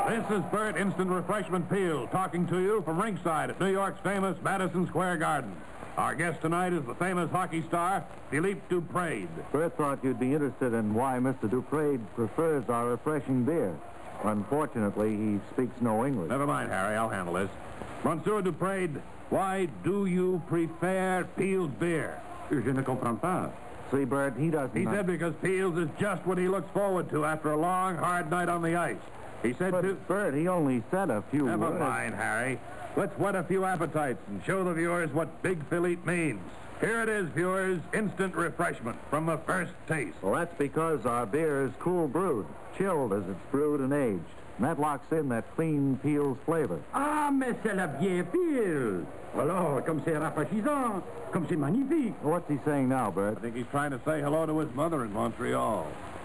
This is Bert Instant Refreshment Peel talking to you from ringside at New York's famous Madison Square Garden. Our guest tonight is the famous hockey star, Philippe Duprade. Bert thought you'd be interested in why Mr. Duprade prefers our refreshing beer. Unfortunately, he speaks no English. Never mind, Harry. I'll handle this. Monsieur Duprade, why do you prefer Peel's beer? Je ne comprends pas. See, Bert, he doesn't... He said because Peel's is just what he looks forward to after a long, hard night on the ice. He said But, Bert, he only said a few Never words. mind, Harry. Let's whet a few appetites and show the viewers what Big Philippe means. Here it is, viewers, instant refreshment from the first taste. Well, that's because our beer is cool brewed, chilled as it's brewed and aged. And that locks in that clean Peel's flavor. Ah, mais c'est la vieille pile. Alors, comme c'est rafraîchissant, comme c'est magnifique. What's he saying now, Bert? I think he's trying to say hello to his mother in Montreal.